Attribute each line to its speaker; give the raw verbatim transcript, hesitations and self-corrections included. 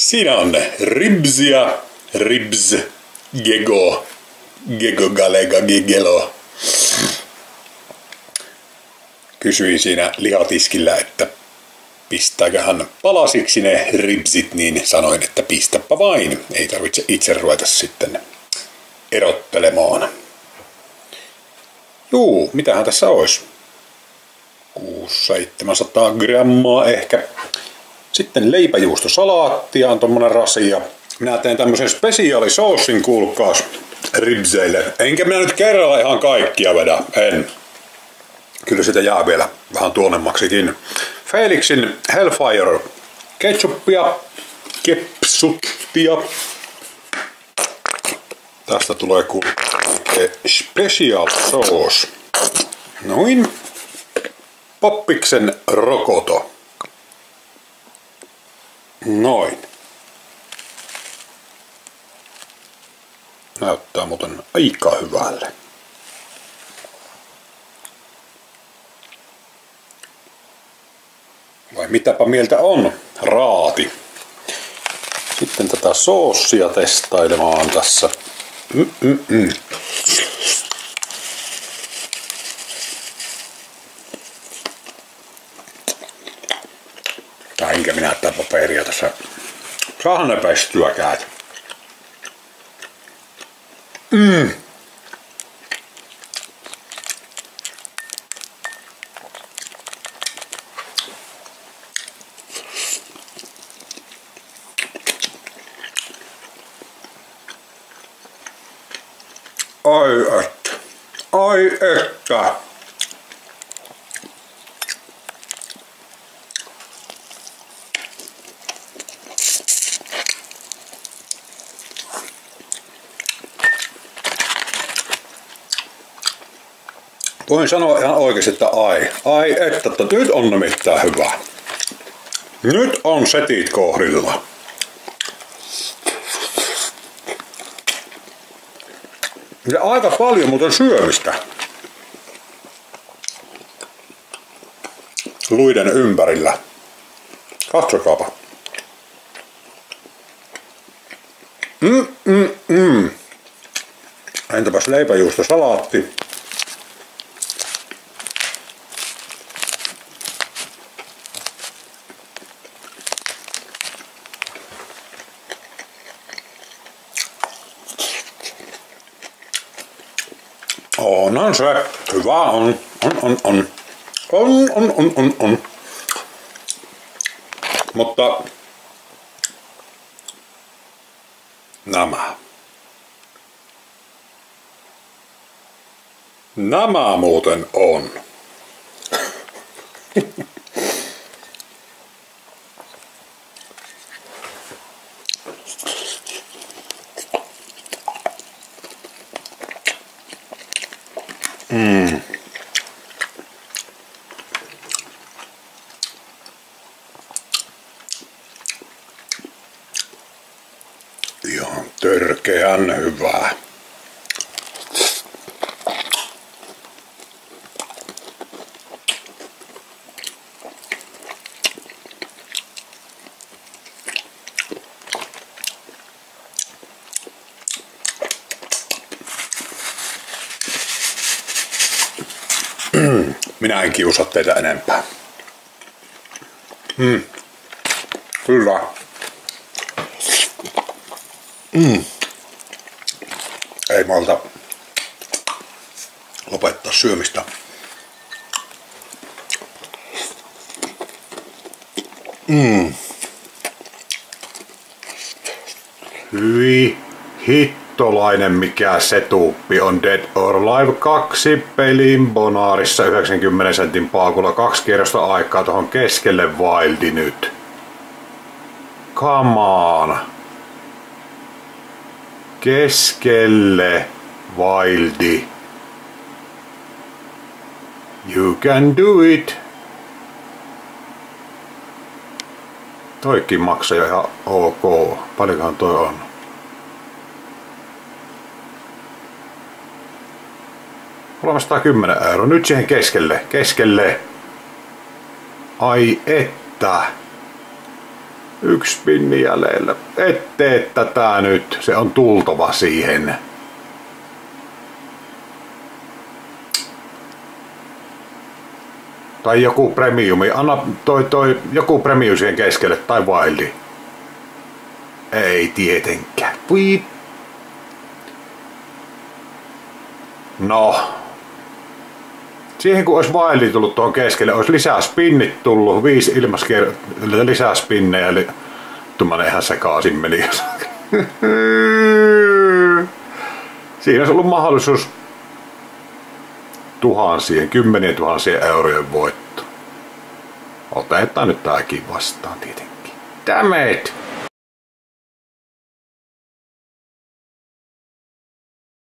Speaker 1: Siinä on ribsia, ribs, gego, gego galega gigelo. Kysyin siinä lihatiskillä, että pistääköhän palasiksi ne ribsit, niin sanoin, että pistäpä vain. Ei tarvitse itse ruveta sitten erottelemaan. Juu, mitähän tässä olisi? kuusi seitsemänsataa grammaa ehkä. Sitten leipäjuustosalaattia on tommonen rasia. Minä teen tämmösen spesiaalisoossin, kuulkaas, ribseille. Enkä minä nyt kerralla ihan kaikkia vedä, en. Kyllä sitä jää vielä vähän tuonemmaksikin. Felixin Hellfire ketchuppia, kepsuttia. Tästä tulee kuin special sauce. Noin. Poppiksen rokoto. Noin. Näyttää muuten aika hyvälle. Vai mitäpä mieltä on? Raati. Sitten tätä soossia testailemaan tässä. Mm-mm-mm. Tai enkä minä näyttää paperia tässä. Saahan ne pestyäkään. Mm. Ai että. Ai että. Voin sanoa ihan oikeesti, että ai. Ai että, että nyt on nimittäin hyvä. Nyt on setit kohdilla. Ja aika paljon muuten syömistä. Luiden ympärillä. Katsokaapa. Mm, mm, mm. Entäpäs leipäjuustosalaatti? Onhan se. Hyvä on. On, on, on. On, on, on, on, on. Mutta nämä. Nämä muuten on. Mm. Ihan törkeän hyvää. Minä en kiusaa teitä enempää. Mm. Kyllä. Mm. Ei malta lopettaa syömistä. Mm. Hyi hittolainen, mikä setuuppi on Dead or Alive kaksi pelin Bonaarissa yhdeksänkymmentä sentin paakulla kaksi kierrosta aikaa tohon keskelle Wildi nyt. Come on. Keskelle Wildi. You can do it. Toikin maksaa jo ihan ok. Paljonkohan toi on? kolmesataakymmenen euroa. Nyt siihen keskelle. Keskelle. Ai että. Yksi spinni jäljellä. Et tee tätä nyt. Se on tultava siihen. Tai joku premiumi. Anna toi, toi joku premium siihen keskelle. Tai wildi. Ei tietenkään. Pui. No. Siihen kun olisi wildi tullut tuohon keskelle, olisi lisää spinnit tullut. Viisi ilmaskierroa lisää spinnejä. Eli tuommoinen ihan sekaisin meni. Siinä olisi ollut mahdollisuus tuhansien, kymmenien tuhansien eurojen voitto. Otetaan nyt tääkin vastaan tietenkin. Damn it!